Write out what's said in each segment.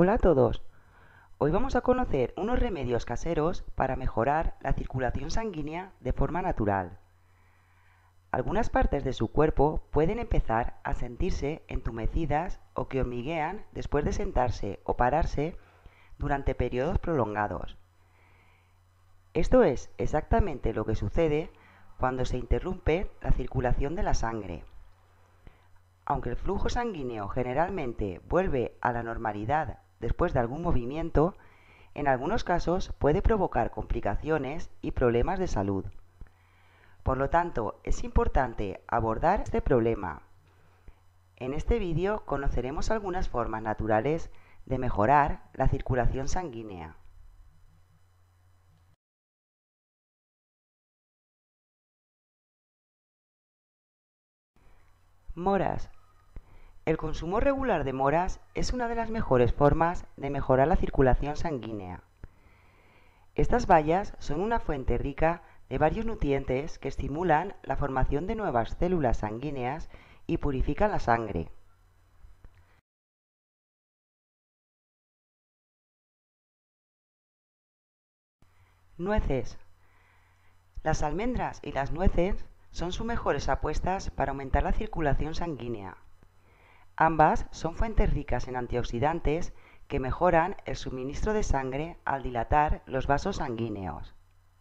Hola a todos. Hoy vamos a conocer unos remedios caseros para mejorar la circulación sanguínea de forma natural. Algunas partes de su cuerpo pueden empezar a sentirse entumecidas o que hormiguean después de sentarse o pararse durante periodos prolongados. Esto es exactamente lo que sucede cuando se interrumpe la circulación de la sangre. Aunque el flujo sanguíneo generalmente vuelve a la normalidad después de algún movimiento, en algunos casos puede provocar complicaciones y problemas de salud. Por lo tanto, es importante abordar este problema. En este vídeo conoceremos algunas formas naturales de mejorar la circulación sanguínea. Moras. El consumo regular de moras es una de las mejores formas de mejorar la circulación sanguínea. Estas bayas son una fuente rica de varios nutrientes que estimulan la formación de nuevas células sanguíneas y purifican la sangre. Nueces. Las almendras y las nueces son sus mejores apuestas para aumentar la circulación sanguínea. Ambas son fuentes ricas en antioxidantes que mejoran el suministro de sangre al dilatar los vasos sanguíneos.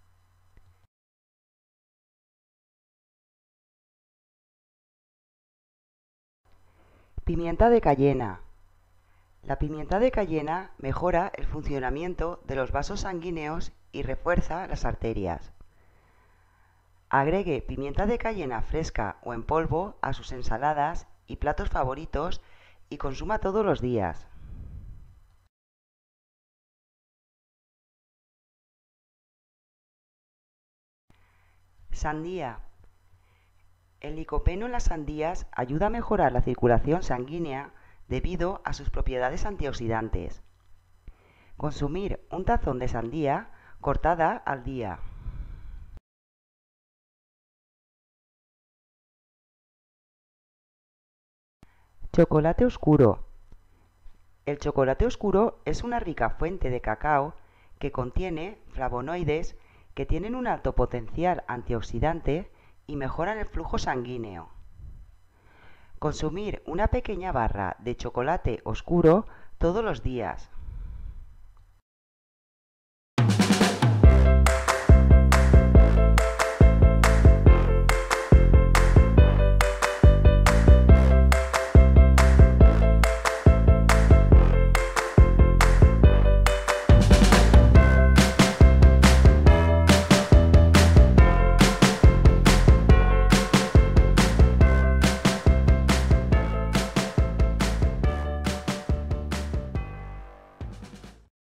Pimienta de cayena. La pimienta de cayena mejora el funcionamiento de los vasos sanguíneos y refuerza las arterias. Agregue pimienta de cayena fresca o en polvo a sus ensaladas y platos favoritos y consuma todos los días. Sandía. El licopeno en las sandías ayuda a mejorar la circulación sanguínea debido a sus propiedades antioxidantes. Consumir un tazón de sandía cortada al día. Chocolate oscuro. El chocolate oscuro es una rica fuente de cacao que contiene flavonoides que tienen un alto potencial antioxidante y mejoran el flujo sanguíneo. Consumir una pequeña barra de chocolate oscuro todos los días.